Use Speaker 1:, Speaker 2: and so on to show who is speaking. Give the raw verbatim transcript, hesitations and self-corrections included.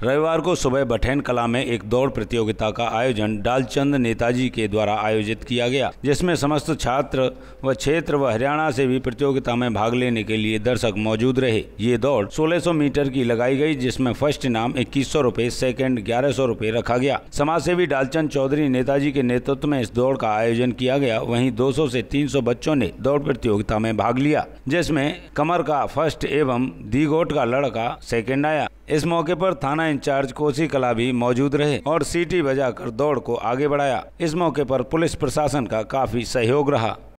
Speaker 1: रविवार को सुबह बठेन कला में एक दौड़ प्रतियोगिता का आयोजन डालचंद नेताजी के द्वारा आयोजित किया गया, जिसमें समस्त छात्र व क्षेत्र व हरियाणा से भी प्रतियोगिता में भाग लेने के लिए दर्शक मौजूद रहे। ये दौड़ सोलह सौ मीटर की लगाई गई, जिसमें फर्स्ट इनाम इक्कीस सौ रुपए, सेकेंड ग्यारह सौ रुपए रखा गया। समाजसेवी डालचंद चौधरी नेताजी के नेतृत्व में इस दौड़ का आयोजन किया गया। वहीं दो सौ से तीन सौ बच्चों ने दौड़ प्रतियोगिता में भाग लिया, जिसमें कमर का फर्स्ट एवं दीघोट का लड़का सेकेंड आया। इस मौके पर थाना इंचार्ज कोसी कला भी मौजूद रहे और सीटी बजाकर दौड़ को आगे बढ़ाया। इस मौके पर पुलिस प्रशासन का काफी सहयोग रहा।